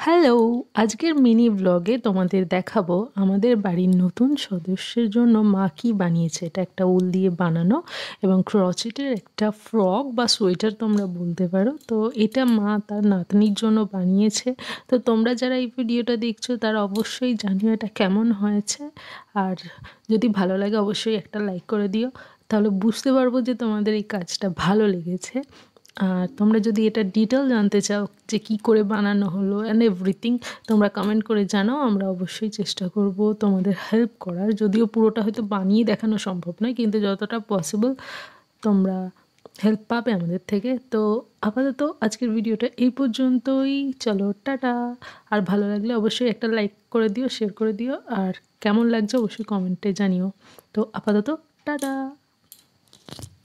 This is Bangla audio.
হ্যালো! আজকের মিনি ব্লগে তোমাদের দেখাবো আমাদের বাড়ির নতুন সদস্যের জন্য মা কি বানিয়েছে। এটা একটা উল দিয়ে বানানো এবং ক্রচেটের একটা ফ্রক বা সোয়েটার তোমরা বলতে পারো। তো এটা মা তার নাতনির জন্য বানিয়েছে। তো তোমরা যারা এই ভিডিওটা দেখছো তারা অবশ্যই জানিও এটা কেমন হয়েছে। আর যদি ভালো লাগে অবশ্যই একটা লাইক করে দিও, তাহলে বুঝতে পারবো যে তোমাদের এই কাজটা ভালো লেগেছে। আর তোমরা যদি এটা ডিটেল জানতে চাও যে কী করে বানানো হলো অ্যান্ড এভরিথিং, তোমরা কমেন্ট করে জানাও। আমরা অবশ্যই চেষ্টা করব তোমাদের হেল্প করার। যদিও পুরোটা হয়তো বানিয়ে দেখানো সম্ভব নয়, কিন্তু যতটা পসিবল তোমরা হেল্প পাবে আমাদের থেকে। তো আপাতত আজকের ভিডিওটা এই পর্যন্তই। চলো টাটা। আর ভালো লাগলে অবশ্যই একটা লাইক করে দিও, শেয়ার করে দিও, আর কেমন লাগছে অবশ্যই কমেন্টে জানিও। তো আপাতত টাটা।